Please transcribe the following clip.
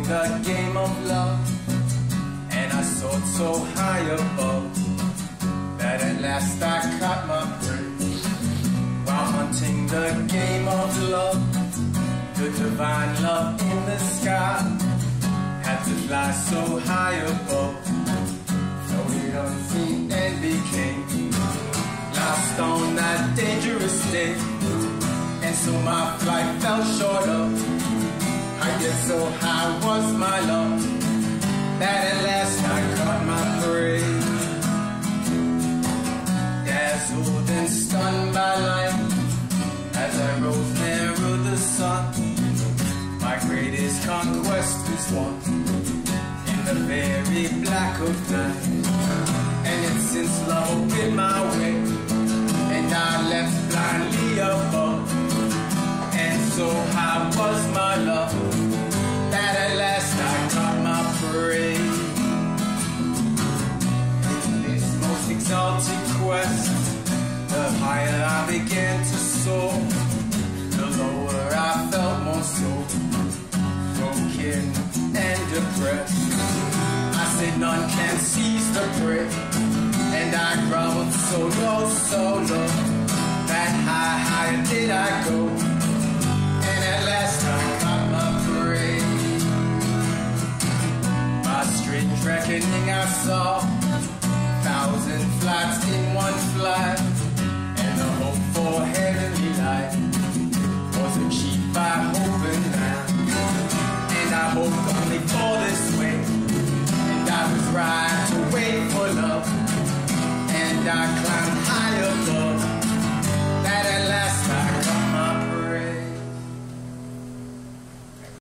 the game of love, and I soared so high above that at last I caught my prey. While hunting the game of love, the divine love in the sky had to fly so high above, floated unseen and became lost on that dangerous day. And so my flight fell short of, I get so high was my love, that at last I caught my prey. Dazzled and stunned by light, as I rose nearer the sun, my greatest conquest was won in the very black of night. And it's since love opened my way, and I left blindly above, and so high was my love, that at last I caught my prey. In this most exalted quest, the higher I began to soar, the lower I felt more so broken and depressed. I said none can seize the prey, and I groveled so low, that higher did I go, and at last I caught my prey. By strange reckoning I saw 1,000 flights in one flight, and the hope for heavenly light was achieved by hope and man. And I hoped only for this way, and I was right to wait for love, and I climbed high above,